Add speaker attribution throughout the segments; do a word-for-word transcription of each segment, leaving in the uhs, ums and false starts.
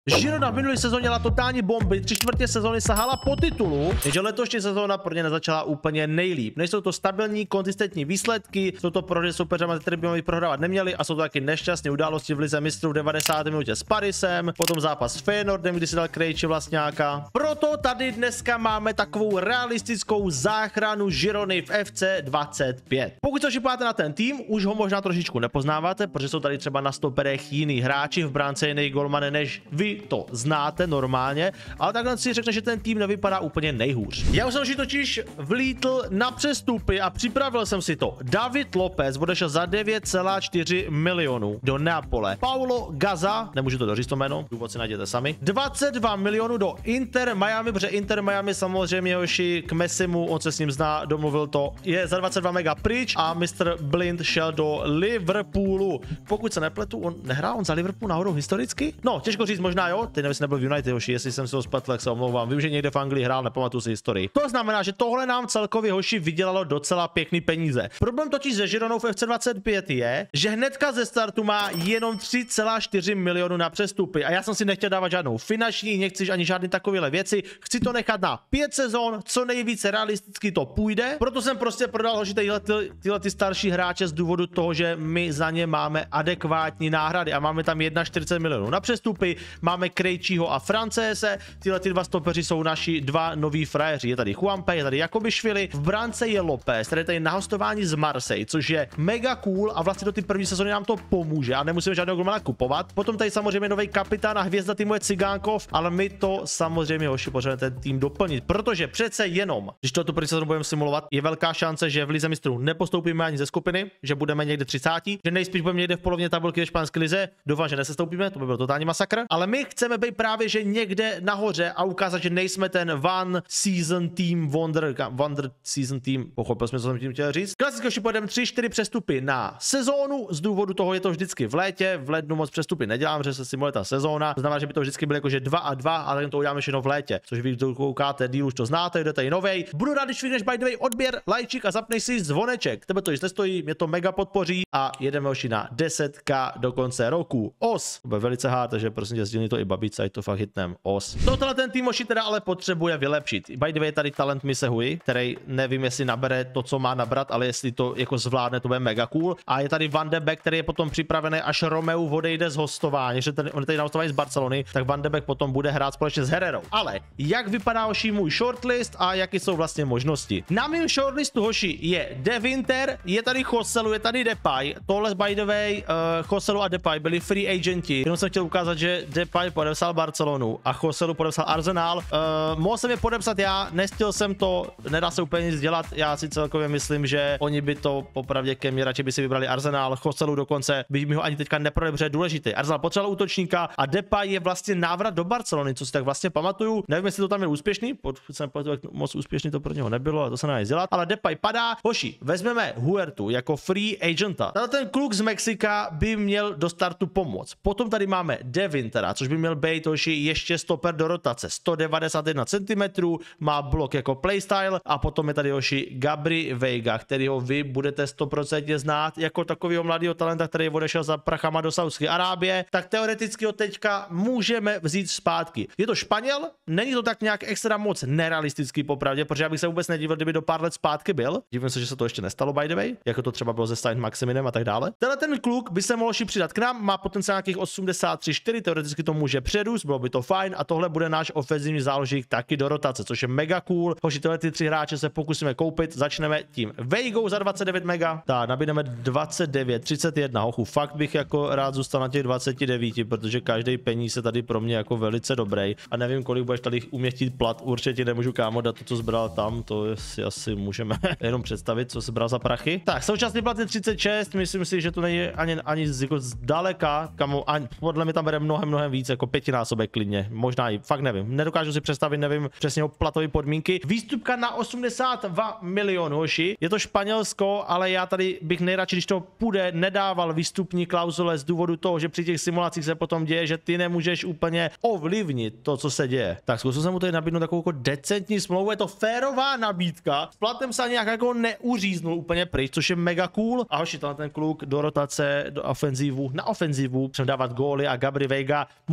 Speaker 1: Girona v minulé sezóně měla totální bomby, tři čtvrtě sezóny sahala po titulu, takže letošní sezóna pro ně nezačala úplně nejlíp. Nejsou to stabilní, konzistentní výsledky, jsou to prohry soupeřama, které by mohli prohrávat neměli, a jsou to taky nešťastné události v lize mistrů v devadesáté minutě s Parisem, potom zápas s Feyenoordem, kdy si dal Krejči vlastňáka. Proto tady dneska máme takovou realistickou záchranu Girony v F C dvacet pět. Pokud se ošipáte na ten tým, už ho možná trošičku nepoznáváte, protože jsou tady třeba na stoperech jiný hráči, v bránce jiný golmane, než vy to znáte normálně, ale takhle si řekne, že ten tým nevypadá úplně nejhůř. Já už jsem si totiž vlítl na přestupy a připravil jsem si to. David Lopez odešel za devět celá čtyři milionů do Neapole. Paulo Gaza, nemůžu to doříct to jméno, důvod si najděte sami. dvacet dva milionů do Inter Miami, protože Inter Miami samozřejmě hoši k Messimu, on se s ním zná, domluvil to, je za dvacet dva mega pryč a mister Blind šel do Liverpoolu. Pokud se nepletu, on nehrál on za Liverpool náhodou historicky? No, těžko říct, možná jo, teď nevím, jestli nebyl v United, hoši, jestli jsem si ho spletl, tak se omlouvám. Vím, že někde v Anglii hrál, nepamatuju si historii. To znamená, že tohle nám celkově hoši vydělalo docela pěkný peníze. Problém totiž se Gironou v F C dvacet pět je, že hnedka ze startu má jenom tři celá čtyři milionu na přestupy a já jsem si nechtěl dávat žádnou finanční, nechci ani žádný takovéhle věci, chci to nechat na pět sezon, co nejvíce realisticky to půjde. Proto jsem prostě prodal hoši tyhle, ty, tyhle ty starší hráče z důvodu toho, že my za ně máme adekvátní náhrady a máme tam čtyřicet jedna milionů na přestupy, máme Krejčího a Francese, tyhle ty dva stopeři jsou naši dva noví frajeři, je tady Juanpe, je tady Jakobišvili, v bránce je Lopez, tady je tady na hostování z Marseille, což je mega cool a vlastně do ty první sezóny nám to pomůže a nemusíme žádného golmana kupovat. Potom tady samozřejmě nový kapitán a hvězda týmu je Cigánkov, ale my to samozřejmě hoši potřebujeme ten tým doplnit, protože přece jenom, když to tu první sezónu budeme simulovat, je velká šance, že v lize mistrů nepostoupíme ani ze skupiny, že budeme někde třicátí, že nejspíš budeme někde v polovině tabulky ve španělské lize. Doufám, že nesestoupíme, to by byl totální masakr, ale my chceme být právě že někde nahoře a ukázat, že nejsme ten one season team wonder, wonder season team, pochopil jsme, co jsem tím chtěl říct. Klasicky už půjdeme tři čtyři přestupy na sezónu, z důvodu toho je to vždycky v létě, v lednu moc přestupy nedělám, že se simuluje ta sezóna, to znamená, že by to vždycky bylo jakože dva a dva, ale to uděláme všechno v létě, což vy koukáte, díl už to znáte, jdete i novej. Budu rád, když vyhneš by the way odběr, lajčík a zapneš si zvoneček. Tebe to již nestojí, mě to mega podpoří a jedeme už na deset tisíc do konce roku. Os, to bude velice hard, takže prosím tě, sdílí to i babice, ať to fakt hitnem. Os. Tohle ten tým oši teda ale potřebuje vylepšit. By the way, tady talent Mise Hui, který nevím, jestli nabere to, co má nabrat, ale jestli to jako zvládne, to bude mega cool. A je tady Van de Beek, který je potom připravený, až Romeu odejde z hostování, že tady, on je tady na hostování z Barcelony, tak Van de Beek potom bude hrát společně s Herrerou. Ale jak vypadá hoši můj shortlist a jaké jsou vlastně možnosti? Na mém shortlistu hoši je De Winter, je tady Joselu, je tady Depay. Tohle by the way, uh, Joselu a Depay byli free agenti. Jenom jsem chtěl ukázat, že Depay podepsal Barcelonu a Joselu podepsal Arsenal. Uh, mohl jsem je podepsat já, nestihl jsem to, nedá se úplně nic dělat. Já si celkově myslím, že oni by to popravdě ke mně radši by si vybrali Arsenal. Joselu dokonce by mi ho ani teďka neprodali, protože je důležitý. Arsenal potřeboval útočníka a Depay je vlastně návrat do Barcelony, co si tak vlastně pamatuju. Nevím, jestli to tam je úspěšný, pokud jsem moc úspěšný to pro něho nebylo, a to se nedá nic dělat, ale Depay padá. Hoši, vezmeme Huertu jako free agenta. Tady ten kluk z Mexika by měl do startu pomoct. Potom tady máme De Wintera, což by měl být hoši ještě stoper do rotace, sto devadesát jedna centimetrů, má blok jako playstyle a potom je tady hoši Gabri Veiga, kterýho vy budete sto procent znát jako takového mladého talenta, který odešel za prachama do Saudské Arábie, tak teoreticky ho teďka můžeme vzít zpátky. Je to Španěl, není to tak nějak extra moc nerealistický popravdě, protože já bych se vůbec nedivil, kdyby do pár let zpátky byl. Divím se, že se to ještě nestalo by the way, jako to třeba bylo ze Saint Maximinem a tak dále. Tenhle ten kluk by se mohl přidat k nám, má potenciál nějakých osmdesát tři čtyři, teoreticky to může předůst, bylo by to fajn a tohle bude náš ofenzivní záložník taky do rotace, což je mega cool. Hoši, tyhle ty tři hráče se pokusíme koupit, začneme tím Veigou za dvacet devět mega. Tak, nabídneme dvacet devět, třicet jedna, hochu, fakt bych jako rád zůstal na těch dvaceti devíti, protože každý peníz je tady pro mě jako velice dobrý a nevím, kolik budeš tady umět chtít plat, určitě nemůžu kámo dát to, co zbral tam, to si asi můžeme jenom představit, co se bral za prachy. Tak, současný plat je třicet šest, myslím si, že to není ani, ani jako zdaleka, kamo, ani, podle mě tam bere mnohem, mnohem víc, jako pětinásobek klidně, možná i, fakt nevím, nedokážu si představit, nevím přesně o platové podmínky. Výstupka na osmdesát dva milionů, hoši, je to Španělsko, ale já tady bych nejradši, když to půjde, nedával výstupní klauzule z důvodu toho, že při těch simulacích se potom děje, že ty nemůžeš úplně ovlivnit to, co se děje. Tak zkusil jsem mu tady nabídnout takovou jako decentní smlouvu, je to férová nabídka, s platem se nějak jako neuříznul úplně pryč, což je mega cool. A hoši, ten kluk do rotace, do ofenzívu, na ofenzívu, předávat góly a Gabri Veiga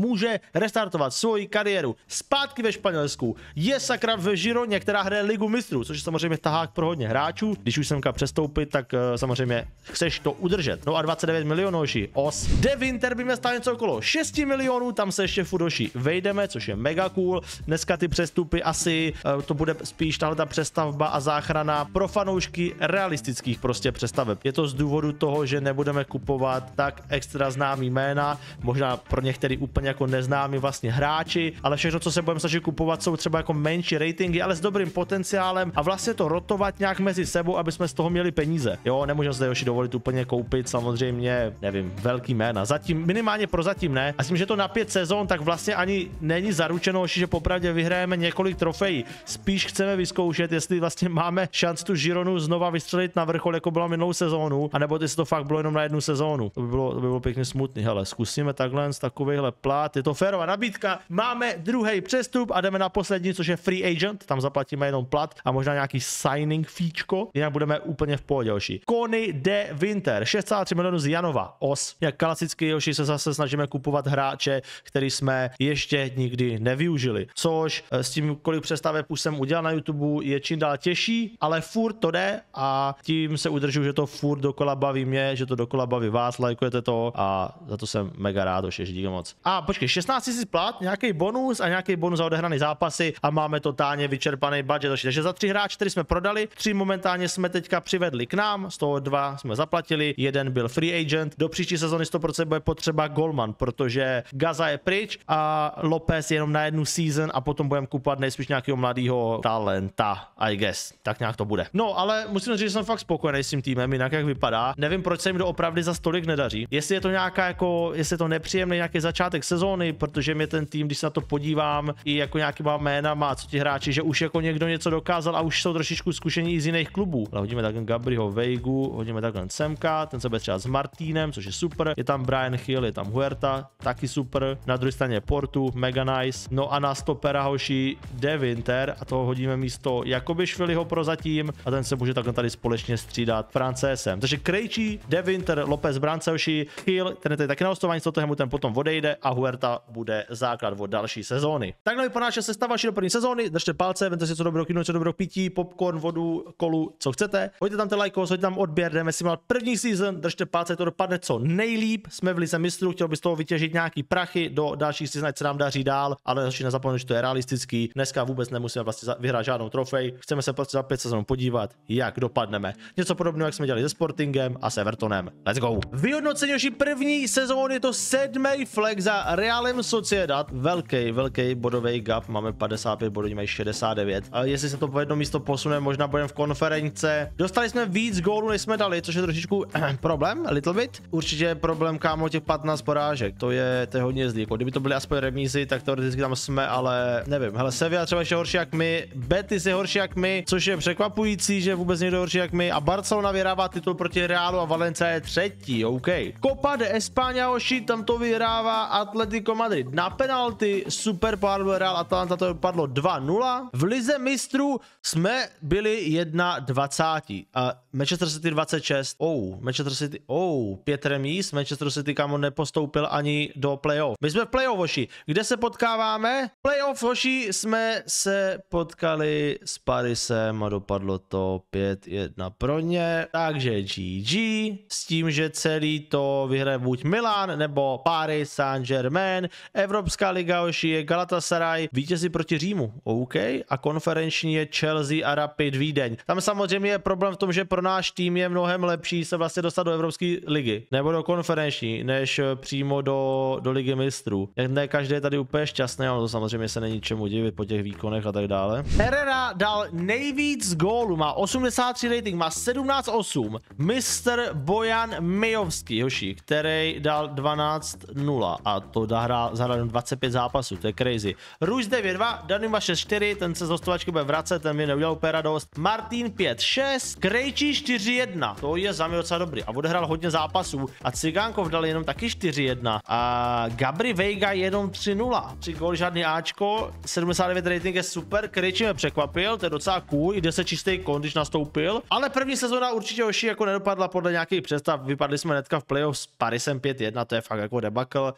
Speaker 1: může restartovat svoji kariéru zpátky ve Španělsku. Je sakra v Gironě, která hraje Ligu mistrů, což je samozřejmě tahák pro hodně hráčů. Když už semka přestoupit, tak uh, samozřejmě chceš to udržet. No a dvacet devět milionů hoši, os. De Winter by měl stát něco okolo šest milionů, tam se ještě fudoši vejdeme, což je mega cool. Dneska ty přestupy asi uh, to bude spíš tahle ta přestavba a záchrana pro fanoušky realistických prostě přestaveb. Je to z důvodu toho, že nebudeme kupovat tak extra známý jména, možná pro některý úplně jako neznámí vlastně hráči, ale všechno, co se budeme snažit kupovat, jsou třeba jako menší ratingy, ale s dobrým potenciálem a vlastně to rotovat nějak mezi sebou, aby jsme z toho měli peníze. Jo, nemůžeme se Joši dovolit úplně koupit samozřejmě, nevím, velký jména. Zatím, minimálně pro zatím ne. A myslím, že to na pět sezon, tak vlastně ani není zaručeno, že popravdě vyhrajeme několik trofejí. Spíš chceme vyzkoušet, jestli vlastně máme šanci tu Gironu znova vystřelit na vrchol, jako byla minulou sezónu, anebo jestli to fakt bylo jenom na jednu sezónu. To by bylo, to by bylo pěkně smutný. Hele, zkusíme takhle z takovýhle plát. Je to férová nabídka. Máme druhý přestup a jdeme na poslední, což je free agent. Tam zaplatíme jenom plat a možná nějaký signing fíčko. Jinak budeme úplně v pohodě, Joši. Conny de Winter, šest celá tři milionů z Janova. Os. Jak klasicky, Joši, se zase snažíme kupovat hráče, který jsme ještě nikdy nevyužili. Což s tím, kolik přestaveb už jsem udělal na YouTube, je čím dál těžší, ale furt to jde a tím se udržuju, že to furt dokola baví mě, že to dokola baví vás, lajkujete to a za to jsem mega rád, Joši, díky moc. A počkej, šestnáct tisíc plat, nějaký bonus a nějaký bonus za odehraný zápasy a máme totálně vyčerpaný budget, Joši. Takže za tři hráče, který jsme prodali, tři momentálně jsme teďka přivedli k nám, z toho dva jsme zaplatili, jeden byl free agent, do příští sezony sto procent bude potřeba golman, protože Gaza je pryč a Lopez je jenom na jednu season a potom budeme kupovat nejspíš nějakého mladého talenta, I guess. Tak nějak to bude. No, ale musím říct, že jsem fakt spokojený s tím týmem, jinak jak vypadá. Nevím, proč se jim doopravdy za stolik nedaří. Jestli je to nějaká jako, jestli je to nepříjemný nějaký začátek sezóny, protože mě ten tým, když se na to podívám, i jako nějakýma jménama, co ti hráči, že už jako někdo něco dokázal a už jsou trošičku zkušení i z jiných klubů. Ale hodíme takhle Gabriho Veigu, hodíme takhle Semka, ten se bude třeba s Martínem, což je super. Je tam Brian Hill, je tam Huerta, taky super. Na druhé straně Portu, mega nice. No a na stopera hoší De Winter a toho hodíme místo Jakoby Šviliho prozatím a ten se může takhle tady společně střídat Francésem. Takže Krejčí, De Winter, Lopez, Branceoši, Hill, ten je tady taky na hostování, z toho ten potom odejde a Huerta bude základ od další sezóny. Takhle vypadá naše sestava do první sezóny. Držte palce, vemte si co dobrou kino, co dobrou pití, popcorn, vodu, kolu, co chcete. Hoďte tam ten like, hoďte tam odběr, jdeme si mal první season, držte palce, to dopadne co nejlíp. Jsme v lize mistrů, chtěl by z toho vytěžit nějaký prachy do dalších sezon, ať se nám daří dál, ale ještě nezapomeňte, že to je realistický. Dneska vůbec nemusíme vlastně vyhrát žádnou trofej. Chceme se prostě za pět sezon podívat, jak dopadneme. Něco podobného, jak jsme dělali se Sportingem a s Evertonem. Let's go. Vyhodnocení naší první sezóny je to sedmý flag za Realem Sociedad. Velký, velký bodový gap. Máme padesát pět bodů, mají šedesát devět. A jestli se to po jedno místo posune, možná budeme v konference. Dostali jsme víc gólů, než jsme dali, což je trošičku problém, little bit. Určitě je problém, kámo, těch patnáct porážek. To je, to je hodně zlý. Kdyby to byly aspoň remízy, tak teoreticky tam jsme, ale nevím. Hele, Sevilla třeba ještě horší jak my, Betis je horší jak my, což je překvapující, že vůbec někdo horší jak my. A Barcelona vyhrává titul proti Realu a Valencia je třetí, OK. Copa de España, oši, tam to vyhrává Atletico Madrid na penalty, super pohár Real Atalanta, to dopadlo dva nula. V lize mistrů jsme byli jedna dvacet a Manchester City dvacet šest. Oh, Manchester City, oh, pět remíz, Manchester City, kamo, nepostoupil ani do playoff. My jsme v playoff, hoši. Kde se potkáváme? Playoff, hoši, jsme se potkali s Parisem a dopadlo to pět jedna pro ně. Takže G G s tím, že celý to vyhraje buď Milan nebo Paris Saint-Germain. Evropská liga, hoši, je Galatasaray, vítězi proti Římu, OK. A konferenční je Chelsea a Rapid Vídeň. Tam samozřejmě je problém v tom, že pro náš tým je mnohem lepší se vlastně dostat do Evropské ligy nebo do konferenční, než přímo do, do ligy mistrů. Ne každý je tady úplně šťastný, ale to samozřejmě se není čemu divit po těch výkonech a tak dále. Herrera dal nejvíc gólů, má osmdesát tři rating, má sedmnáct osm. mister Bojan Mijovský, hoši, který dal dvanáct nula a to zahrál dvacet pět zápasů, to je crazy. Růž devět dva, Danima šest čtyři, ten se z hostovačky bude vracet, ten mi neudělal úplně radost. Martin pět šest, Krejčí čtyři jedna, to je za mě docela dobrý a odehrál hodně zápasů a Cigánkov dal jenom taky čtyři jedna a Gabri Veiga jenom tři nula. tři gól, žádný Ačko, sedmdesát devět rating je super, Krejčí mě překvapil, to je docela cool, i deset čistý kon, když nastoupil, ale první sezóna určitě hoši jako nedopadla podle nějakých představ, vypadli jsme netka v playoff s Parisem pět jedna, to je fakt jako debakl.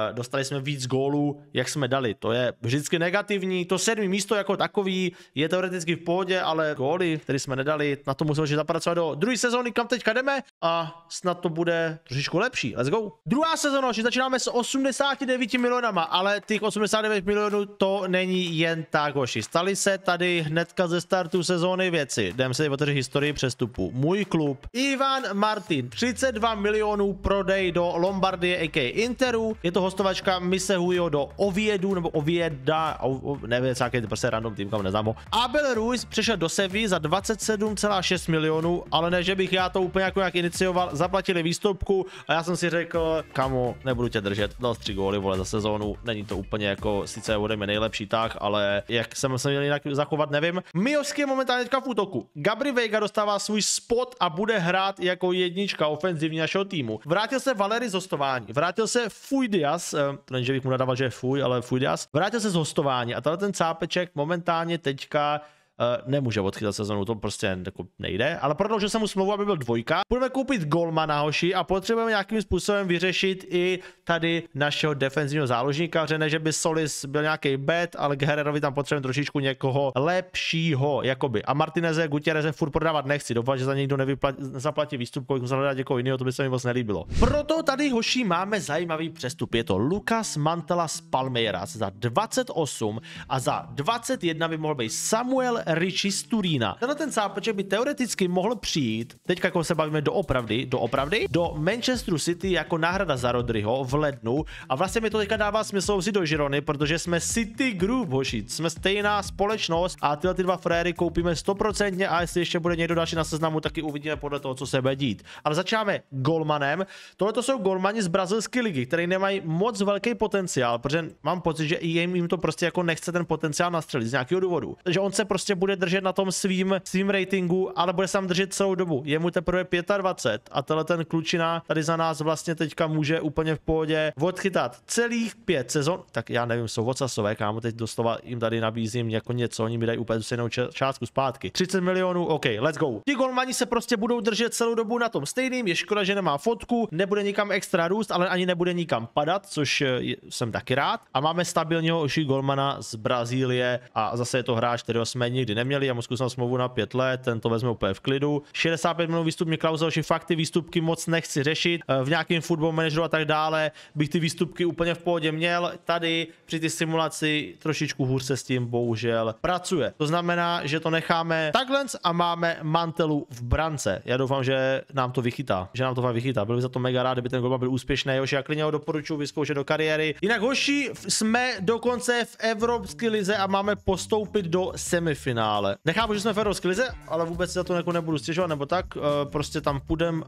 Speaker 1: dostali jsme víc gólů, jak jsme dali. To je vždycky negativní. To sedmý místo jako takový je teoreticky v pohodě, ale góly, které jsme nedali, na to musíme zapracovat do druhé sezóny, kam teďka jdeme a snad to bude trošičku lepší. Let's go. Druhá sezóna, že začínáme s osmdesáti devíti milionama, ale těch osmdesát devět milionů to není jen tak, hoši. Stali se tady hnedka ze startu sezóny věci. Jdeme se otevřít historii přestupu. Můj klub Ivan Martin, třicet dva milionů prodej do Lombardie, a k a. Interu. Je to hostovačka Misehujo do Oviedu, nebo Ovieda, nevím, jaký to prostě random tým, kam neznám ho. Abel Ruiz přešel do Sevilly za dvacet sedm celá šest milionů, ale ne, že bych já to úplně jako nějak inicioval. Zaplatili výstupku a já jsem si řekl, kamo, nebudu tě držet, dal tři góly, vole, za sezónu. Není to úplně jako, sice ode mě nejlepší tak, ale jak jsem se měl jinak zachovat, nevím. Miovský je momentálně v útoku. Gabry Veiga dostává svůj spot a bude hrát jako jednička ofenzivní našeho týmu. Vrátil se Valery z hostování, vrátil se Fuidias, to není, že bych mu nadával, že je Fuj, ale Fuidias, vrátil se z hostování a tenhle ten cápeček momentálně teďka Uh, nemůže odchytat sezonu, to prostě jako nejde, ale prodloužil jsem mu smlouvu, aby byl dvojka. Budeme koupit golmana, hoši, a potřebujeme nějakým způsobem vyřešit i tady našeho defenzivního záložníka, že ne, že by Solis byl nějaký bad, ale k Herrerovi tam potřebujeme trošičku někoho lepšího, jakoby. A Martineze, Gutierreze furt prodávat nechci, doufám, že za někdo nezaplatí výstup, kolik musel hledat někoho jiného, to by se mi moc nelíbilo. Proto tady, hoši, máme zajímavý přestup, je to Lucas Mantella z Palmeiras za dvacet osm a za dvacet jedna by mohl být Samuel Richie z Turína. Tenhle ten cápeček by teoreticky mohl přijít, teď jako se bavíme doopravdy, doopravdy, do Manchesteru City jako náhrada za Rodryho v lednu a vlastně mi to teďka dává smysl vzít do Girony, protože jsme City Group, hoši, jsme stejná společnost a tyhle ty dva fréry koupíme sto procent a jestli ještě bude někdo další na seznamu, taky uvidíme podle toho, co se bude dít. Ale začínáme golmanem. Tohle to jsou golmani z brazilské ligy, které nemají moc velký potenciál, protože mám pocit, že i jim to prostě jako nechce ten potenciál nastřelit z nějakého důvodu. Takže on se prostě bude držet na tom svým, svým ratingu, ale bude se tam držet celou dobu. Je mu teprve dvacet pět a tenhle ten klučina tady za nás vlastně teďka může úplně v pohodě odchytat celých pět sezon. Tak já nevím, jsou vocasové, kámo, teď doslova jim tady nabízím jako něco, oni mi dají úplně stejnou částku zpátky. třicet milionů, OK, let's go. Ti golmani se prostě budou držet celou dobu na tom stejným, je škoda, že nemá fotku, nebude nikam extra růst, ale ani nebude nikam padat, což je, jsem taky rád. A máme stabilního oši golmana z Brazílie a zase je to hráč, kterého jsme nikdy neměli, já mu zkusím smlouvu na pět let, ten to vezme úplně v klidu. šedesát pět milionů výstupní klauzul, že fakt ty výstupky moc nechci řešit. V nějakém football manageru a tak dále bych ty výstupky úplně v pohodě měl. Tady při ty simulaci trošičku hůř se s tím bohužel pracuje. To znamená, že to necháme takhle a máme Mantelu v brance. Já doufám, že nám to vychytá, že nám to fakt vychytá. Byl bych za to mega rád, kdyby ten golman byl úspěšný, hoši, já klidně ho doporučuji vyzkoušet do kariéry. Jinak, hoši, jsme dokonce v Evropské lize a máme postoupit do semifinále. Nechápu, že jsme v Evropské lize, ale vůbec za to jako nebudu stěžovat, nebo tak, uh, prostě tam půjdem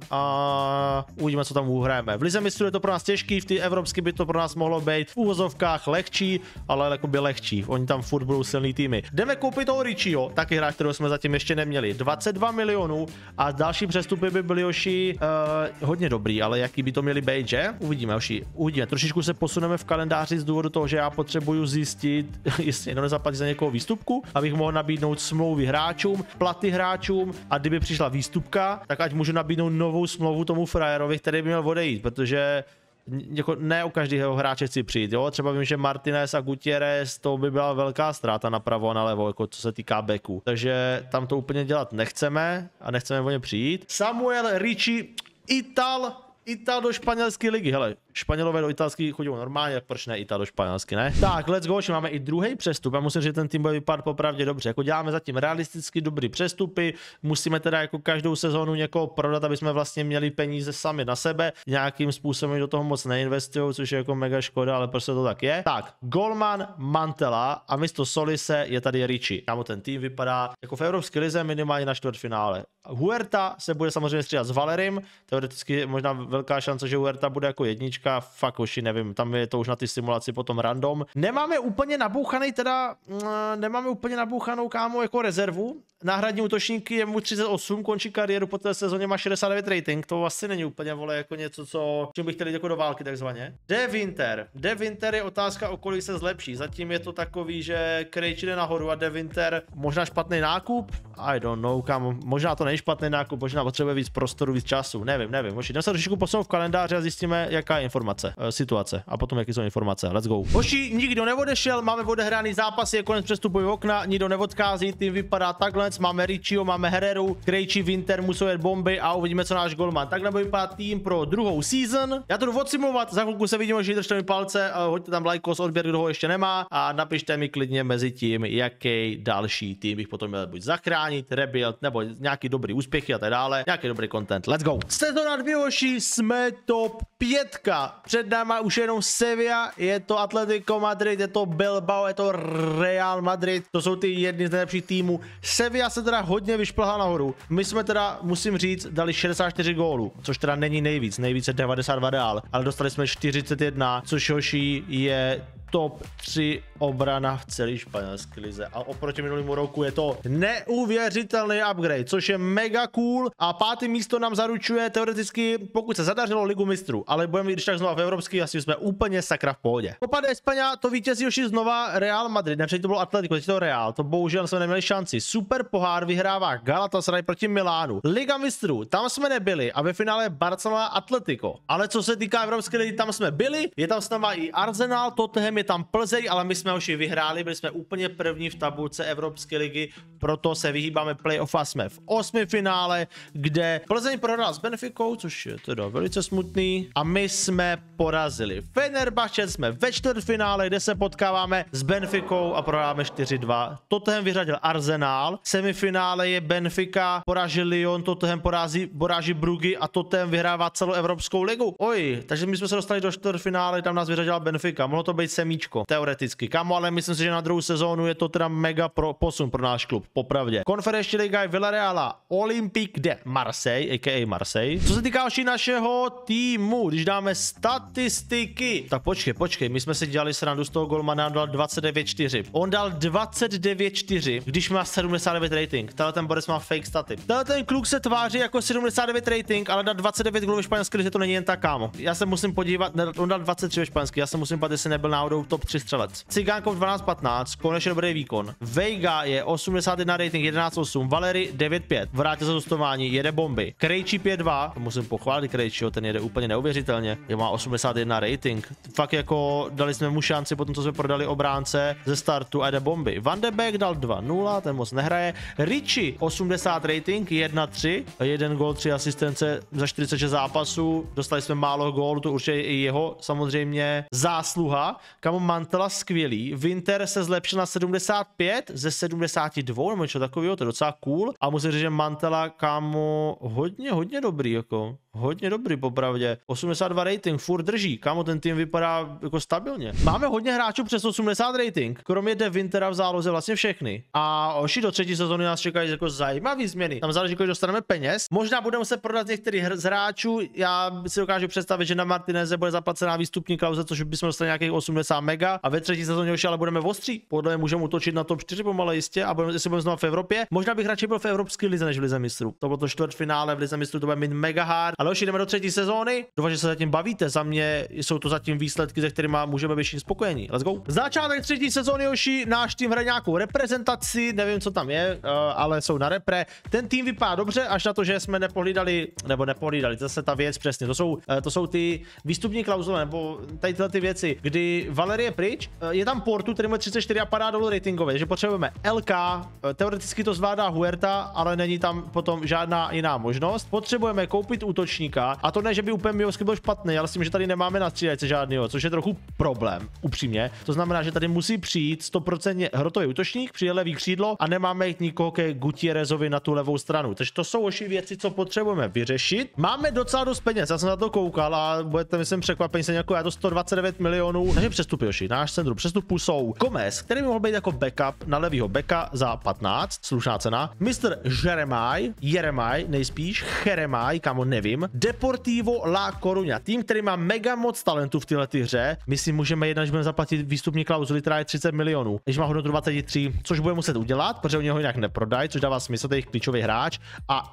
Speaker 1: a uvidíme, co tam uhrajeme. V lize mistrů je to pro nás těžký, v té evropské by to pro nás mohlo být v úvozovkách lehčí, ale jakoby lehčí. Oni tam furt budou silný týmy. Jdeme koupit toho Richieho, taky hráč, kterého jsme zatím ještě neměli. dvacet dva milionů a další přestupy by byly, hoši, uh, hodně dobrý, ale jaký by to měly být, že? Uvidíme, hoši, uvidíme. Trošičku se posuneme v kalendáři z důvodu toho, že já potřebuju zjistit, jestli někdo nezaplatí za někoho výstupku, abych mohl nabídnout smlouvy hráčům, platy hráčům a kdyby přišla výstupka, tak ať můžu nabídnout novou smlouvu tomu frajerovi, který by měl odejít, protože jako ne u každého hráče chci přijít, jo, třeba vím, že Martinez a Gutierrez, to by byla velká ztráta napravo a nalevo, jako co se týká backů, takže tam to úplně dělat nechceme a nechceme o ně přijít. Samuel Richie, Ital, Ital do španělské ligy, hele, Španělové do italský chodí normálně, proč ne Ital do španělsky, ne? Tak, let's go, že máme i druhý přestup. Já musím říct, že ten tým bude vypadat popravdě dobře. Jako děláme zatím realisticky dobrý přestupy, musíme teda jako každou sezónu někoho prodat, aby jsme vlastně měli peníze sami na sebe. Nějakým způsobem do toho moc neinvestují, což je jako mega škoda, ale prostě to tak je. Tak, golman Mantella a místo Solise je tady Richie. Kámo, ten tým vypadá jako v Evropské lize minimálně na čtvrtfinále. Huerta se bude samozřejmě střídat s Valerym, teoreticky možná velká šance, že Huerta bude jako jednička. Fakt, hoši, nevím, tam je to už na ty simulaci potom random. Nemáme úplně nabouchaný teda, nemáme úplně nabouchanou, kámo, jako rezervu, náhradní útočník je mu třicet osm, končí kariéru, po té sezóně má šedesát devět rating, to asi není úplně, vole, jako něco, co, čím bych chtěl jít jako do války takzvaně. De Winter. De Winter je otázka, o kolik se zlepší, zatím je to takový, že Krejči jde nahoru a De Winter možná špatný nákup, I don't know, kam, možná to není špatný nákup, možná potřebuje víc prostoru, víc času, nevím, nevím, možná jdeme se trošičku posunout v kalendáři a zjistíme, jaká je informace, e, situace a potom jaký jsou informace, let's go. Hoši, nikdo neodešel, máme odehraný zápasy, je konec přestupového okna, nikdo neodchází, tým vypadá takhle, máme Richieho, máme Hereru, Krejči, Winter, musí jet bomby a uvidíme, co náš golman. Takhle bude vypadat tým pro druhou season. Já to jdu odsimulovat, za chvilku se vidíme, že držte mi palce, hoďte tam lajkos, odběr, kdo ho ještě nemá a napište mi klidně mezi tím, jaký další tým bych potom měl buď zachránit, rebuild, nebo nějaký dobrý úspěchy a tak dále, nějaký dobrý content. Let's go. Sezona dvě, hoši, jsme top pětka. Před náma už jenom Sevilla, je to Atletico Madrid, je to Bilbao, je to Real Madrid, to jsou ty jedny z nejlepších týmů. Sevilla se teda hodně vyšplhá nahoru. My jsme teda, musím říct, dali šedesát čtyři gólů, což teda není nejvíc, nejvíc je devadesát dva Real, ale dostali jsme čtyřicet jedna, což, hoši, je top tři obrana v celé španělské lize. A oproti minulému roku je to neuvěřitelný upgrade, což je mega cool. A pátý místo nám zaručuje teoreticky, pokud se zadařilo, Ligu mistrů, ale budeme když tak znova v evropský, asi jsme úplně sakra v pohodě. Copa de España, to vítězí už znova Real Madrid, nepřed to bylo Atletico, teď to Real, to bohužel jsme neměli šanci. Super pohár vyhrává Galatasaray proti Milánu. Liga mistrů, tam jsme nebyli a ve finále Barcelona Atletico. Ale co se týká evropské ligy, tam jsme byli, je tam s náma i Arsenal, Tottenham, je tam Plzeň, ale my jsme už i vyhráli, byli jsme úplně první v tabulce Evropské ligy, proto se vyhýbáme playoff a jsme v osmi finále, kde Plzeň prohrál s Benficou, což je teda velice smutný, a my jsme porazili Fenerbahce, jsme ve čtvrtfinále, kde se potkáváme s Benficou a prohráme čtyři dva. Tottenham vyřadil Arsenal, semifinále je Benfica, poráží Lyon, Tottenham poráží, poráží Bruggy a Tottenham vyhrává celou Evropskou ligu. Oj, takže my jsme se dostali do čtvrtfinále, tam nás vyřadila Benfica, mohlo to být semíčko, teoreticky. Kamo, ale myslím si, že na druhou sezónu je to teda mega pro posun pro náš klub, popravdě. Konferenční liga je Villarreal, Olympique de Marseille, a k a. Marseille. Co se týká našeho týmu, když dáme statistiky, tak počkej, počkej, my jsme si dělali srandu z toho golmana, dal dvacet devět čtyři. On dal dvacet devět čtyři, když má sedmdesát devět rating. Tenhle ten Boris má fake staty. Tenhle ten kluk se tváří jako sedmdesát devět rating, ale dá dvacet devět gólů ve španělské lize, to není jen tak, kámo. Já se musím podívat, ne, on dal dvacet tři ve španělské, já se musím podívat, jestli nebyl náhodou top tři střelec. Cigánkov dvanáct patnáct, konečně dobrý výkon. Veiga je osmdesát jedna rating, jedenáct osm, Valery devět pět, vrátil se z hostování, jede bomby. Krejči pět dva, musím pochválit Krejčiho, ten jede úplně neuvěřitelně, je má osmdesát jedna rating. Fakt jako dali jsme mu šanci potom, co jsme prodali obránce ze startu a jede bomby. Van de Beek dal dva nula, ten moc nehraje. Richie osmdesát rating, jedna tři, jeden gól, tři asistence za čtyřicet šest zápasů. Dostali jsme málo gólů, to určitě i jeho samozřejmě zásluha. Kamo Mantela skvělý. Winter se zlepšil na sedmdesát pět ze sedmdesát dva, nebo něco takového, to je docela cool. A musím říct, že Mantela, kámo, hodně, hodně dobrý, jako. Hodně dobrý, popravdě. osmdesát dva rating, furt drží. Kámo, ten tým vypadá jako stabilně. Máme hodně hráčů přes osmdesát rating. Kromě De Wintera v záloze vlastně všechny. A oši do třetí sezóny nás čekají jako zajímavé změny. Tam záleží, kolik dostaneme peněz. Možná budeme se prodat některých z hráčů. Já si dokážu představit, že na Martineze bude zaplacená výstupní klauze, což bychom dostali nějakých osmdesát mega. A ve třetí sezóně už ale budeme ostří. Podle mě můžeme útočit na top čtyři pomalé jistě a budeme, jestli budeme znovu v Evropě. Možná bych radši byl v Evropské lize než v lize mistrů. To bylo to čtvrtfinále v lize mistrů, to bude mít mega hard. Ale už jdeme do třetí sezóny. Doufám, že se zatím bavíte. Za mě jsou to zatím výsledky, se kterými můžeme být spokojení. Let's go. Začátek třetí sezóny, Joši, náš tým hraje nějakou reprezentaci, nevím, co tam je, uh, ale jsou na repre. Ten tým vypadá dobře, až na to, že jsme nepohlídali, nebo nepohlídali, to je ta věc přesně. To jsou, uh, to jsou ty výstupní klauzule, nebo tady tyhle ty věci, kdy Valery je pryč, uh, je tam Portu, který má třicet čtyři a padá dolů ratingově, že potřebujeme L K, uh, teoreticky to zvládá Huerta, ale není tam potom žádná jiná možnost. Potřebujeme koupit útočníka. A to ne, že by úplně Miovsky byl špatný, ale myslím, že tady nemáme na střídačce žádnýho, což je trochu problém, upřímně. To znamená, že tady musí přijít sto procent hrotový útočník, přijde levý křídlo a nemáme jít nikoho ke Gutierrezovi na tu levou stranu. Takže to jsou oši věci, co potřebujeme vyřešit. Máme docela dost peněz, já jsem na to koukal a budete, myslím, překvapení se nějakou, já to sto dvacet devět milionů. Takže přestupy, Joši, náš centrum přestupů jsou Gomez, který by mohl být jako backup na levýho backa za patnáct, slušná cena. mister Jeremaj, Jeremaj, nejspíš, Jeremaj, kamo nevím, tým Deportivo La Coruña. Tým, který má mega moc talentu v této hře. My si můžeme jednat, že budeme zaplatit výstupní klauzuli, která je třicet milionů. Když má hodnotu dvacet tři, což bude muset udělat, protože oni ho jinak neprodají, což dává smysl, to je jejich klíčový hráč. A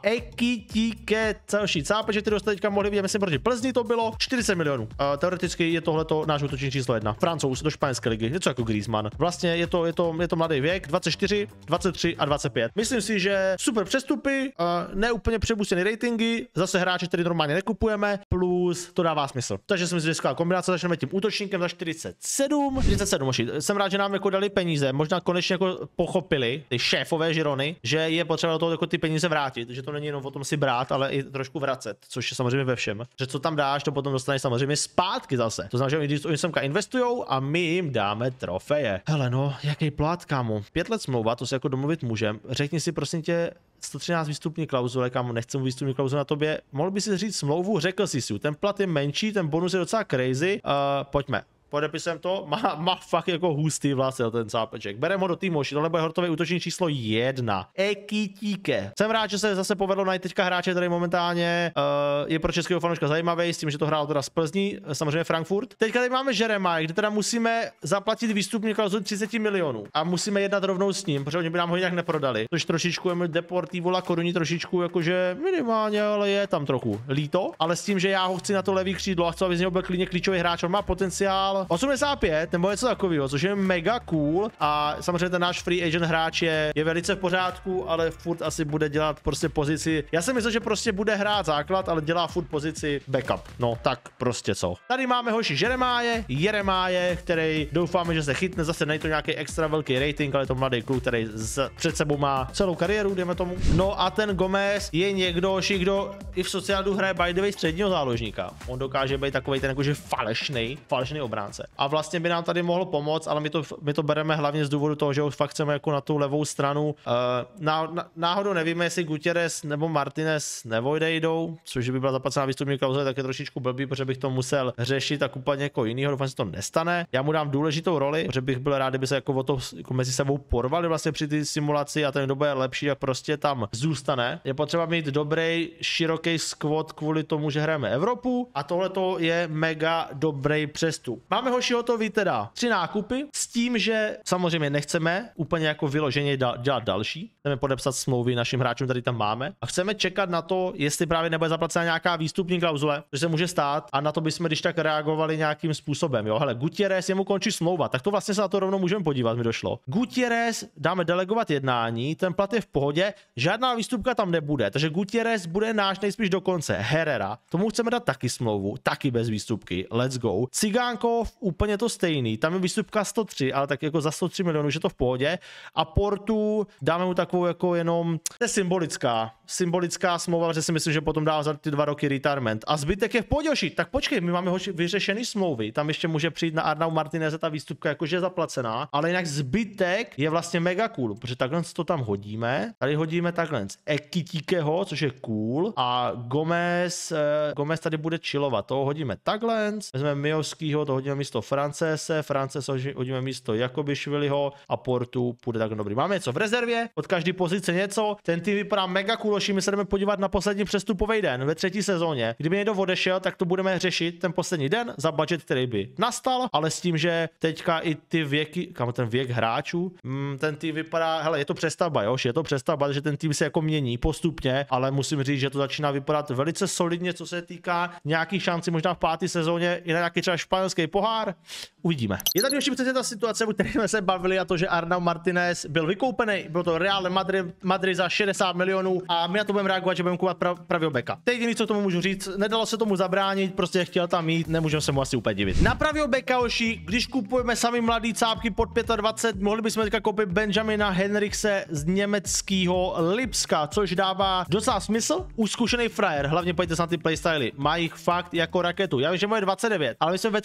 Speaker 1: Ekitike celší cápeče, který dostali teďka mohli vidět, myslím, proti Plzni to bylo čtyřicet milionů. Uh, teoreticky je tohleto náš útočník číslo jedna. Francouz do španělské ligy, něco jako Griezmann. Vlastně je to, je to, je to mladý věk, dvacet čtyři, dvacet tři a dvacet pět. Myslím si, že super přestupy, uh, neúplně přebustěný ratingy, zase hráče, který normálně nekupujeme, plus to dává smysl. Takže si myslím, že skvělá kombinace, začneme tím útočníkem za čtyřicet sedm. čtyřicet sedm, moši. Jsem rád, že nám jako dali peníze, možná konečně jako pochopili ty šéfové Žirony, že je potřeba do toho jako ty peníze vrátit, že to není jenom o tom si brát, ale i trošku vracet, což je samozřejmě ve všem. Že co tam dáš, to potom dostaneš samozřejmě zpátky zase. To znamená, že oni semka investujou a my jim dáme trofeje. Hele no, jaký plát, kámo. Pět let smlouva, to se jako domluvit můžem. Řekni si prosím tě sto třináct výstupní klauzule, kámo, nechci mu výstupní klauzule na tobě. Mohl by si říct smlouvu, řekl jsi si, ten plat je menší, ten bonus je docela crazy. Uh, pojďme. Podepisem to, má, má fakt jako hustý vlastně ten cápeček. Bereme ho do týmu, tohle bude hotový útočník číslo jedna. Ekitike. Jsem rád, že se zase povedlo najít teďka hráče, který momentálně uh, je pro českého fanouška zajímavý, s tím, že to hrál teda z Plzní, samozřejmě Frankfurt. Teďka tady máme Jeremiah, kde teda musíme zaplatit výstupní klauzuli třicet milionů a musíme jednat rovnou s ním, protože oni by nám ho jinak neprodali. Což trošičku je Deportivo La Coruña trošičku jakože minimálně, ale je tam trochu líto, ale s tím, že já ho chci na to levý křídlo a chci, aby z něho byl klidně klíčový hráč, on má potenciál osmdesát pět nebo něco takového, což je mega cool a samozřejmě ten náš free agent hráč je, je velice v pořádku, ale furt asi bude dělat prostě pozici. Já jsem myslel, že prostě bude hrát základ, ale dělá furt pozici backup. No tak prostě co. Tady máme hoši Jeremáje, Jeremáje, který doufáme, že se chytne, zase není to nějaký extra velký rating, ale je to mladý kluk, který z, před sebou má celou kariéru, dejme tomu. No a ten Gomez je někdo, kdo i v sociálu hraje by the way středního záložníka. On dokáže být takový ten jakože falešný, falešný obránce. A vlastně by nám tady mohlo pomoct, ale my to, my to bereme hlavně z důvodu toho, že už fakt chceme jako na tu levou stranu. Uh, ná, ná, náhodou nevíme, jestli Gutierrez nebo Martinez nevojdou, což by byla zaplacená výstupní klauzule, tak je trošičku blbý, protože bych to musel řešit tak úplně jako jinýho. Doufám, že se to nestane. Já mu dám důležitou roli, protože bych byl rád, kdyby se jako o to jako mezi sebou porvali vlastně při té simulaci a ten, kdo bude lepší, jak prostě tam zůstane. Je potřeba mít dobrý, široký squad kvůli tomu, že hrajeme Evropu a tohle je mega dobrý přestup. Máme hoši hotový teda tři nákupy s tím, že samozřejmě nechceme úplně jako vyloženě dělat další. Chceme podepsat smlouvy našim hráčům, tady tam máme a chceme čekat na to, jestli právě nebude zaplacena nějaká výstupní klauzule, že se může stát a na to bychom když tak reagovali nějakým způsobem. Jo, hele, Gutierrez, jemu končí smlouva, tak to vlastně se na to rovnou můžeme podívat, mi došlo. Gutierrez dáme delegovat jednání, ten plat je v pohodě, žádná výstupka tam nebude, takže Gutierrez bude náš nejspíš do konce. Herrera, tomu chceme dát taky smlouvu, taky bez výstupky. Let's go. Cigánkov úplně to stejný, tam je výstupka sto tři, ale tak jako za sto tři milionů, že to v pohodě. A Portu dáme mu takovou jako jenom, to je symbolická, symbolická smlouva, že si myslím, že potom dá za ty dva roky retirement. A zbytek je v pohodě, tak počkej, my máme hoši vyřešený smlouvy, tam ještě může přijít na Arnau Martineze ta výstupka jakože je zaplacená, ale jinak zbytek je vlastně mega cool, protože takhle to tam hodíme, tady hodíme takhle Ekitikeho, což je cool, a Gomez, eh, Gomez tady bude chillovat, toho hodíme takhle, vezmeme Mijovskýho, to hodíme místo Francese, Francese hodíme místo Jakobišviliho a Portu půjde tak dobrý. Máme něco v rezervě, od každé pozice něco, ten tým vypadá mega cool, my se jdeme podívat na poslední přestupový den ve třetí sezóně. Kdyby někdo odešel, tak to budeme řešit ten poslední den za budget, který by nastal, ale s tím, že teďka i ty věky, kam ten věk hráčů, mm, ten tým vypadá, hele, je to přestavba, jo, je to přestavba, že ten tým se jako mění postupně, ale musím říct, že to začíná vypadat velice solidně, co se týká nějakých šancí možná v páté sezóně i na nějaký třeba španělský pohár. Uvidíme. Je tady ještě přesně ta situace, o které jsme se bavili, a to, že Arnau Martinez byl vykoupený, bylo to Real Madrid, Madrid za šedesát milionů a my na to budeme reagovat, že budeme kupovat prav, pravýho beka. Teď jediný, co tomu můžu říct, nedalo se tomu zabránit, prostě chtěl tam mít, nemůžeme se mu asi úplně divit. Na pravýho beka, oši, když kupujeme sami mladý cápky pod dvacet pět, mohli bychom teďka koupit Benjamina Henrichse z německého Lipska, což dává docela smysl. Už zkušený frajer, hlavně pojďte se na ty playstyly, má jich fakt jako raketu. Já vím, že moje dvacet devět, ale my jsme ve třetí sezóně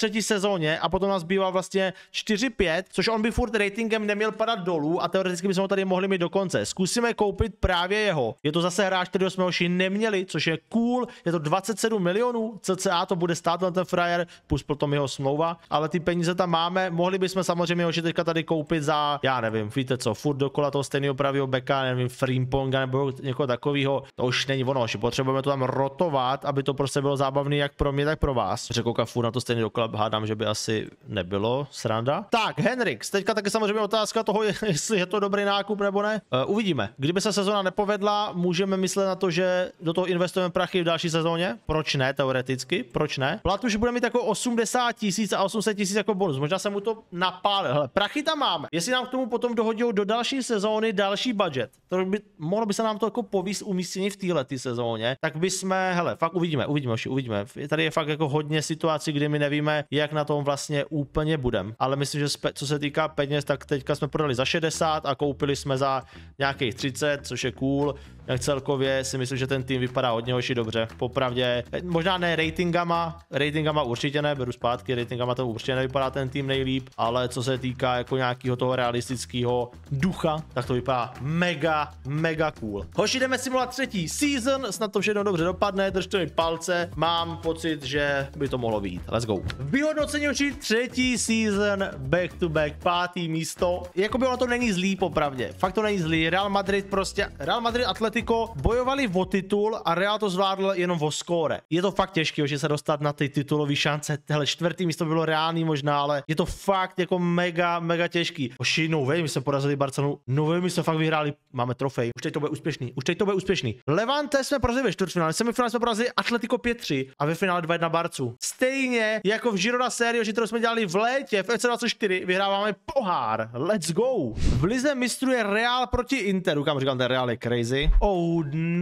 Speaker 1: sezóně a potom nás bývá vlastně čtyři pět, což on by furt ratingem neměl padat dolů a teoreticky bychom ho tady mohli mít do konce. Zkusíme koupit právě jeho. Je to zase hráč, který jsme hoši neměli, což je cool. Je to dvacet sedm milionů, cca to bude stát na ten frajer, plus potom jeho smlouva, ale ty peníze tam máme. Mohli bychom samozřejmě hoši teďka tady koupit za, já nevím, víte co, furt dokola toho stejného pravého beka, nevím, Frimponga nebo někoho takového. To už není ono, hoši, potřebujeme to tam rotovat, aby to prostě bylo zábavné jak pro mě, tak pro vás. Řekl furt na to stejný dokola, hádám, že by asi nebylo sranda. Tak, Henriks, teďka taky samozřejmě otázka toho, jestli je to dobrý nákup nebo ne. Uh, uvidíme. Kdyby se sezona nepovedla, můžeme myslet na to, že do toho investujeme prachy v další sezóně. Proč ne, teoreticky? Proč ne? Plat už bude mít jako osmdesát tisíc a osm set tisíc jako bonus. Možná jsem mu to napálil. Hele, prachy tam máme. Jestli nám k tomu potom dohodí do další sezóny další budget, to by mohlo by se nám to jako povíst umístění v této sezóně, tak bychom, hele, fakt uvidíme, uvidíme, uvidíme. Tady je fakt jako hodně situací, kdy my nevíme, jak na tom vlastně úplně budeme. Ale myslím, že co se týká peněz, tak teďka jsme prodali za šedesát a koupili jsme za nějakých třicet, což je cool. Jak celkově si myslím, že ten tým vypadá hodně hoši dobře. Popravdě, možná ne ratingama, ratingama určitě ne, beru zpátky, ratingama to určitě nevypadá ten tým nejlíp, ale co se týká jako nějakého toho realistického ducha, tak to vypadá mega, mega cool. Hoši, jdeme simulovat třetí season, snad to všechno dobře dopadne, držte mi palce, mám pocit, že by to mohlo být. Let's go. Vyhodnocení hoši třetí season, back to back, pátý místo. Jakoby ono to není zlý popravdě, fakt to není zlý. Real Madrid prostě, Real Madrid Atletico bojovali o titul a Real to zvládl jenom o skóre. Je to fakt těžké, že se dostat na ty titulové šance. Hele, čtvrtý místo bylo reálný možná, ale je to fakt jako mega, mega těžký. Hoši, no way, my jsme porazili Barcelonu, no way, my jsme fakt vyhráli, máme trofej. Už teď to bude úspěšný, už teď to bude úspěšný. Levante jsme porazili ve čtvrtfinále, semifinále jsme porazili Atletico pět tři a ve finále dva jedna Barcu. Stejně jako v Girona sérii, kterou jsme dělali v létě, v F C dvacet čtyři, vyhráváme pohár. Let's go. V lize mistrů je Real proti Interu, kam říkám, ten Real je crazy. Oh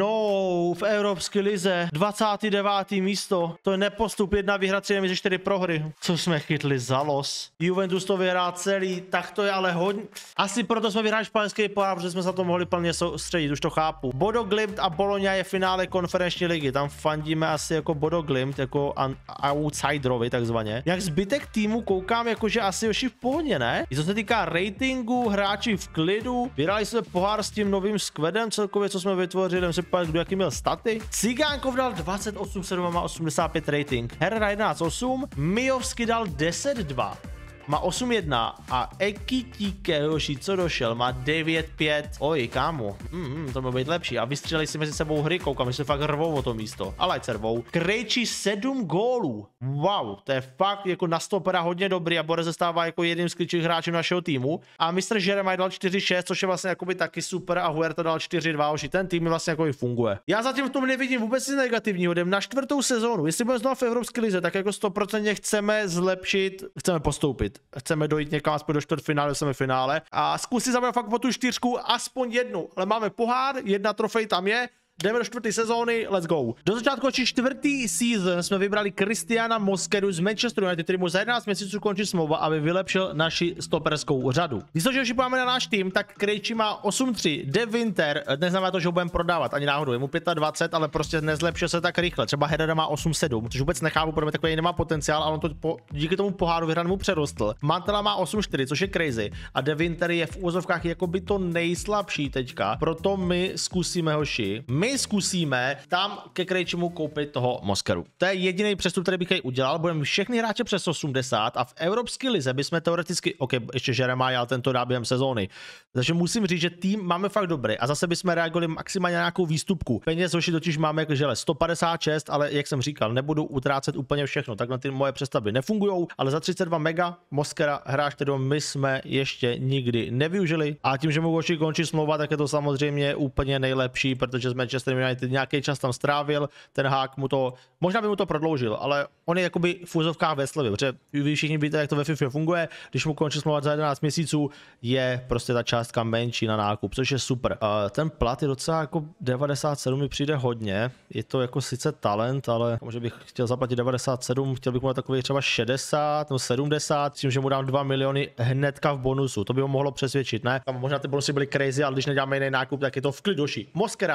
Speaker 1: no, v Evropské lize dvacáté deváté místo, to je nepostup, jedna výhra, tři remízy, čtyři prohry. Co jsme chytli za los? Juventus to vyhrá celý, tak to je ale hodně. Asi proto jsme vyhráli španělský pohár, protože jsme se to mohli plně soustředit, už to chápu. Bodo Glimt a Bologna je finále konferenční ligy, tam fandíme asi jako Bodo Glimt, jako outsiderovi takzvaně. Jak zbytek týmu koukám, jakože asi už v pohodě, ne? I co se týká ratingu, hráči v klidu, vyhráli jsme pohár s tím novým squadem, celkově co jsme vytvořili, nevím si pojít, kdo jaký měl staty. Cigánkov dal dvacet osm sedm a má osmdesát pět rating. Herrera jedenáct osm, Mijovsky dal deset dva. Má osm jedna a Ekitike, hoši, co došel, má devět pět. Oj, kámo, mm, to by být lepší. A vystřelili si mezi sebou hry, koukám, že se fakt rvou o to místo. Ale ať se rvou. Krejčí sedm gólů. Wow, to je fakt jako na stopera hodně dobrý a Borez se stává jako jedním z klíčových hráčů našeho týmu. A mistr Jeremiah dal čtyři šest, což je vlastně jakoby taky super a Huerta dal čtyři dva, hoši, ten tým vlastně jako funguje. Já zatím v tom nevidím vůbec nic negativního, jdem na čtvrtou sezónu. Jestli budeme znovu v Evropské lize, tak jako sto procent chceme zlepšit, chceme postoupit. Chceme dojít někam aspoň do čtvrtfinále, semifinále a zkusit zabrat fakt po tu čtyřku aspoň jednu, ale máme pohár, jedna trofej tam je. Jdeme do čtvrté sezóny, let's go. Do začátku čtvrtý season jsme vybrali Cristiana Mosqueru z Manchesteru United, který mu za jedenáct měsíců končí smlouva, aby vylepšil naši stoperskou řadu. Když to, že už máme na náš tým, tak Krejčí má osm tři, De Winter, neznamená to, že ho budeme prodávat, ani náhodou, je mu dvacet pět, ale prostě nezlepšil se tak rychle. Třeba Herrera má osm sedm, což vůbec nechápu, protože takový nemá potenciál, ale on to po, díky tomu poháru vyhranému přerostl. Mantela má osm čtyři, což je crazy, a De Winter je v úvozovkách jakoby to nejslabší teďka, proto my zkusíme hoši. My zkusíme tam ke Krejčímu koupit toho Mosqueru. To je jediný přestup, který bych jej udělal. Budeme všechny hráče přes osmdesát a v Evropské lize bychom teoreticky, ok, ještě Jeremiah, ale tento dá během sezóny. Takže musím říct, že tým máme fakt dobrý a zase bychom reagovali maximálně na nějakou výstupku. Peněz hoši totiž máme jako žele sto padesát šest, ale jak jsem říkal, nebudu utrácet úplně všechno. Takhle ty moje představy nefungujou, ale za třicet dva mega Mosquera hráč, kterého my jsme ještě nikdy nevyužili. A tím, že mu hoši končí smlouva, tak je to samozřejmě úplně nejlepší, protože z Manchester United nějaký čas tam strávil, ten hák mu to, možná by mu to prodloužil, ale on je jakoby v úzovkách ve slevě, protože vy všichni víte, jak to ve FIFA funguje, když mu končí smlouva za jedenáct měsíců, je prostě ta částka menší na nákup, což je super. Uh, ten plat je docela jako devadesát sedm, mi přijde hodně, je to jako sice talent, ale možná bych chtěl zaplatit devadesát sedm, chtěl bych mu dát takový třeba šedesát nebo sedmdesát, tím, že mu dám dva miliony hnedka v bonusu, to by ho mohlo přesvědčit, ne? Tam možná ty bonusy byly crazy, ale když neděláme jiný nákup, tak je to v klidu. Mosquera na sto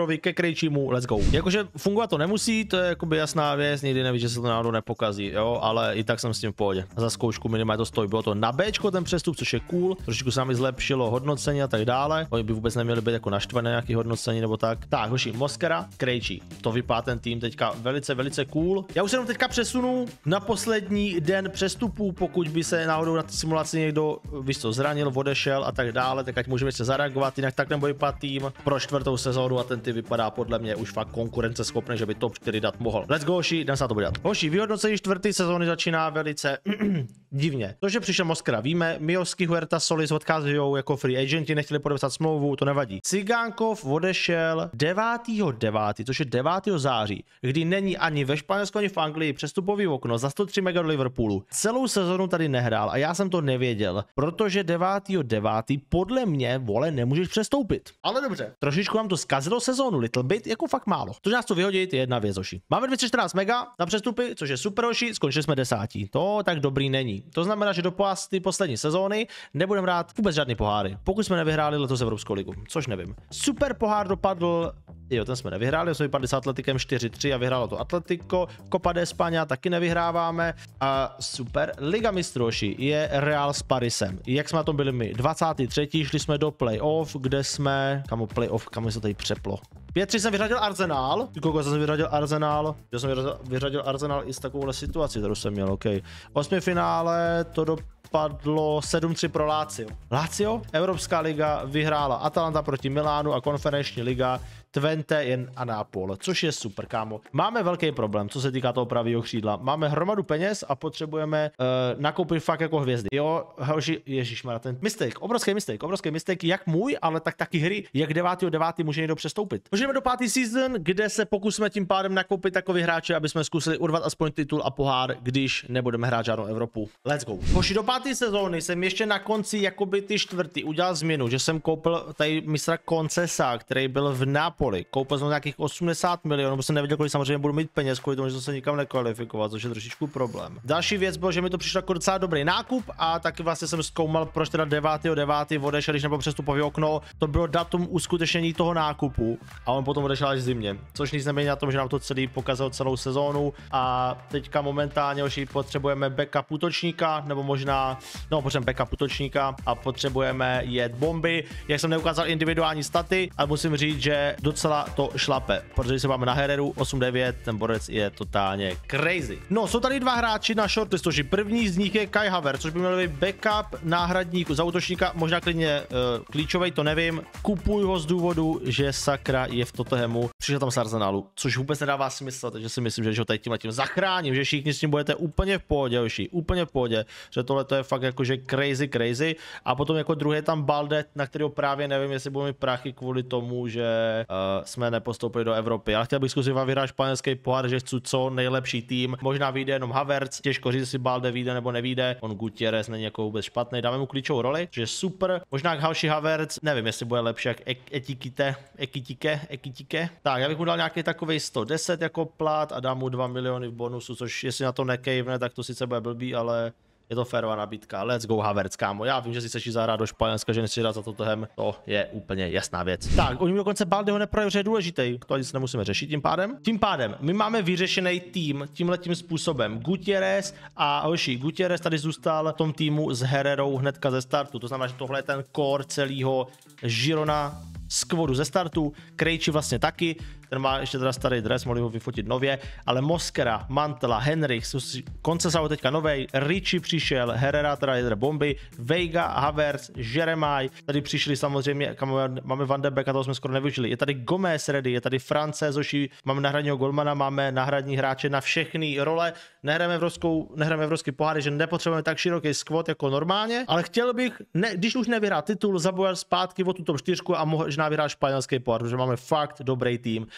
Speaker 1: Mostorovi, ke Krejčímu, let's go. Jakože fungovat to nemusí, to je jakoby jasná věc, nikdy nevíš, že se to náhodou nepokazí, jo, ale i tak jsem s tím v pohodě. Za zkoušku minimálně to stojí. Bylo to na Bčko ten přestup, což je cool, trošičku se mi zlepšilo hodnocení a tak dále. Oni by vůbec neměli být jako naštvané nějaký hodnocení nebo tak. Tak, hoši, Moskera, Krejčí. To vypadá ten tým teďka velice, velice cool. Já už se jenom teďka přesunu na poslední den přestupů, pokud by se náhodou na simulaci někdo, víš co, zranil, odešel a tak dále, tak ať můžeme se zareagovat, jinak tak nebo vypadá tým pro čtvrtou sezónu a ten tým vypadá podle mě už fakt konkurenceschopný, že by top čtyři dát mohl. Let's go, hoši, jdem se na to podívat. Hoši, vyhodnocení čtvrté sezóny začíná velice divně. To, že přišel Moskera, víme, Miovský, Huerta, Solis odcházejí jako free agenti, nechtěli podepsat smlouvu, to nevadí. Cigánkov odešel devátého devátého což je devátého září, kdy není ani ve Španělsku, ani v Anglii přestupový okno za sto tři mega do Liverpoolu. Celou sezonu tady nehrál a já jsem to nevěděl, protože devátého devátého podle mě, vole, nemůžeš přestoupit. Ale dobře, trošičku nám to zkazilo sezónu, little bit, jako fakt málo. To, že nás to vyhodit, je jedna věc, hoši. Máme dvě stě čtrnáct mega na přestupy, což je super, hoši, skončili jsme desátí. To tak dobrý není. To znamená, že do ty poslední sezóny nebudeme hrát vůbec žádný poháry, pokud jsme nevyhráli letos Evropskou ligu, což nevím. Super pohár dopadl, jo, ten jsme nevyhráli, jsme vypadli s Atletikem čtyři tři a vyhrálo to Atletico, Copa de España taky nevyhráváme a super. Liga mistrů, hoši, je Real s Parisem. Jak jsme na tom byli my? dvacátý třetí šli jsme do playoff, kde jsme, kamu playoff, kam se tady přeplo. pět tři jsem vyřadil Arsenal, koho jsem vyřadil Arsenal, že jsem vyřadil, vyřadil Arsenal i s takovouhle situací, kterou jsem měl, ok. Osmi finále to dopadlo sedm tři pro Lazio. Lazio, Evropská liga vyhrála Atalanta proti Milánu a konferenční liga Twente jen a Nápol, což je super, kámo. Máme velký problém, co se týká toho pravého křídla. Máme hromadu peněz a potřebujeme uh, nakoupit fakt jako hvězdy. Jo, hoši, ježišmarja, ten mistake, obrovský mistake, obrovský mistake, jak můj, ale tak taky hry, jak devátého devátého může někdo přestoupit. Můžeme do pátý season, kde se pokusíme tím pádem nakoupit takový hráče, aby jsme zkusili urvat aspoň titul a pohár, když nebudeme hrát žádnou Evropu. Let's go. Hoši, do páté sezóny jsem ještě na konci jakoby ty čtvrtý udělal změnu, že jsem koupil tady mistra Concesa, který byl v Nápoli. Koupil jsem nějakých osmdesát milionů, protože jsem nevěděl, kolik samozřejmě budu mít peněz, kvůli tomu, že jsem se nikam nekvalifikoval, což je trošičku problém. Další věc bylo, že mi to přišlo jako docela dobrý nákup a taky vlastně jsem zkoumal, proč teda devátého devátého odešel, když nebylo přestupový okno. To bylo datum uskutečnění toho nákupu a on potom odešel až v zimě, což nic nemění na tom, že nám to celý pokazal celou sezónu a teďka momentálně už potřebujeme backup útočníka, nebo možná, no potřebujeme backup útočníka a potřebujeme jet bomby. Jak jsem neukázal individuální staty, ale musím říct, že docela to šlape, protože se máme na Hereru osm devět, ten borec je totálně crazy. No, jsou tady dva hráči na shortlistu, první z nich je Kai Havertz, což by měl být backup náhradníku za útočníka, možná klidně uh, klíčový, to nevím. Kupuj ho z důvodu, že sakra je v Tottenhamu, přišel tam z Arsenalu, což vůbec nedává smysl, takže si myslím, že ho tady tímhle tím zachráním, že všichni s tím budete úplně v pohodě, hoši, úplně v pohodě, že tohle to je fakt jakože crazy, crazy. A potom jako druhý je tam Balde, na kterého právě nevím, jestli budou mít prachy kvůli tomu, že uh, jsme nepostoupili do Evropy. Ale chtěl bych zkusit vám vyhrát španělský pohár, že chci co nejlepší tým. Možná vyjde jenom Havertz, těžko říct, jestli Balde vyjde nebo nevyjde. On Gutierrez není jako vůbec špatný, dáme mu klíčovou roli, že super. Možná Halši Havertz, nevím, jestli bude lepší jak Ekitike, Ekitike, Ekitike. Tak, já bych mu dal nějaký takovej sto deset jako plat a dám mu dva miliony v bonusu, což jestli na to nekejvne, tak to sice bude blbý, ale je to férová nabídka. Let's go Havertz, kámo. Já vím, že si chceš zahrát do Španělska, že nechci dát za Tottenham. To je úplně jasná věc. Tak, oni dokonce Baldeho neprojeví, že je důležitý. To nic nemusíme řešit tím pádem. Tím pádem, my máme vyřešený tým tímhletím způsobem. Gutierrez a hoši, Gutierrez tady zůstal v tom týmu s Herrerou hnedka ze startu. To znamená, že tohle je ten core celého Girona skvodu ze startu. Krejči vlastně taky. Ten má ještě teda starý dres, mohli ho vyfotit nově, ale Moskera, Mantela, Henrichs, Conceição teďka novej, Richie přišel, Herrera teda jede bomby, Veiga, Havertz, Jeremaj, tady přišli samozřejmě, kam máme Van de Beeka, toho jsme skoro nevyužili, je tady Gomez ready, je tady France, Zoši, máme náhradního golmana, máme náhradní hráče na všechny role, nehrajeme evropskou, nehrajeme evropský poháry, že nepotřebujeme tak široký skvot jako normálně, ale chtěl bych, ne, když už nevyhrát titul, zabojovat zpátky o tu top čtyřku a možná vyhrát španělský pohár, protože máme fakt dobrý tým.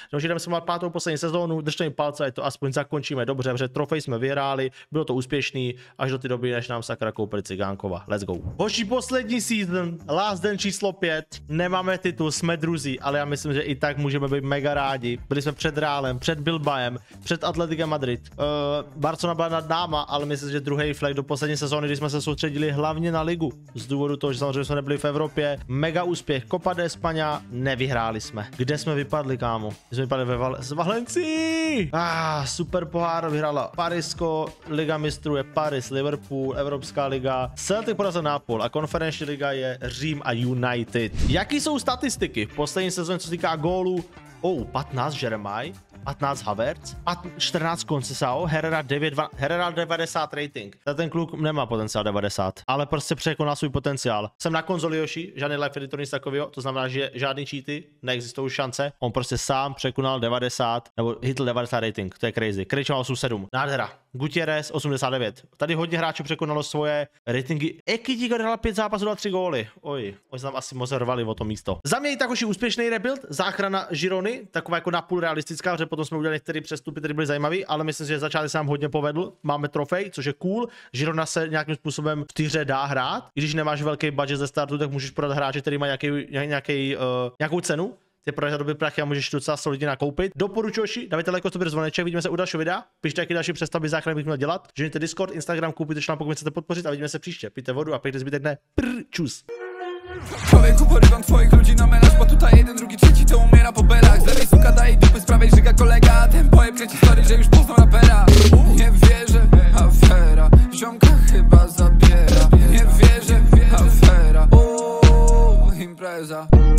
Speaker 1: No, jdeme se mít pátou poslední sezónu, držte mi palce, ať to aspoň zakončíme dobře, protože trofej jsme vyhráli, bylo to úspěšný, až do té doby, než nám sakra koupili Cigánkova. Let's go. Hoši, poslední season, last den číslo pět, nemáme titul, jsme druzí, ale já myslím, že i tak můžeme být mega rádi. Byli jsme před Realem, před Bilbaem, před Atletikem Madrid. Uh, Barcelona byla nad náma, ale myslím, že druhý flag do poslední sezóny, kdy jsme se soustředili hlavně na ligu. Z důvodu toho, že samozřejmě jsme nebyli v Evropě. Mega úspěch, Copa de España, nevyhráli jsme. Kde jsme vypadli, kámo? My jsme vypadli ve Val z Valencii. Ah, super pohár vyhrála Parisko, Liga mistrů je Paris, Liverpool, Evropská liga, Celtic porazil Napol a konferenční liga je Řím a United. Jaký jsou statistiky v poslední sezóně, co se týká gólů? Oh, patnáct Jeremiah, patnáct Havertz, čtrnáct Conceição, Herrera devět, Herrera devadesát rating. Ten kluk nemá potenciál devadesát, ale prostě překonal svůj potenciál. Jsem na konzoli Yoshi, žádný live editor, nic takového, to znamená, že žádný cheaty, neexistují šance. On prostě sám překonal devadesát, nebo hitl devadesát rating, to je crazy. Krejč má osm sedm, nádhera. Gutierrez osmdesát devět. Tady hodně hráčů překonalo svoje ratingy. Ekidík hrál pět zápasů, dal tři góly. Oj, oni se tam asi moc rvali o to místo. Za mě i takový úspěšný rebuild, záchrana Girony, taková jako napůl realistická, že potom jsme udělali některé přestupy, které byly zajímavé, ale myslím, že začátek se nám hodně povedl. Máme trofej, což je cool. Girona se nějakým způsobem v té hře dá hrát. I když nemáš velký budget ze startu, tak můžeš prodat hráče, který má nějaký, nějaký, uh, nějakou cenu. Ty prodáš doby prachy a můžeš docela solidně nakoupit. Doporučuji, dávajte like, to zvoneček, vidíme se u dalšího videa. Pište, jaký další přestavby záchrany bych měl dělat. Žijte Discord, Instagram, koupíte článek, pokud chcete podpořit a vidíme se příště. Pijte vodu a pěkný zbytek dne. Prr, čus.
Speaker 2: Człowieku, porywam twoich ludzi na melanż, bo tutaj jeden, drugi, trzeci to umiera po belach. Z lewej suka daje dupy, z prawej żyga kolega. Ten pojeb kręci story, że już poznał rapera. Nie wierzę, afera, ziomka chyba zabiera. Nie wierzę, afera, uuu, impreza.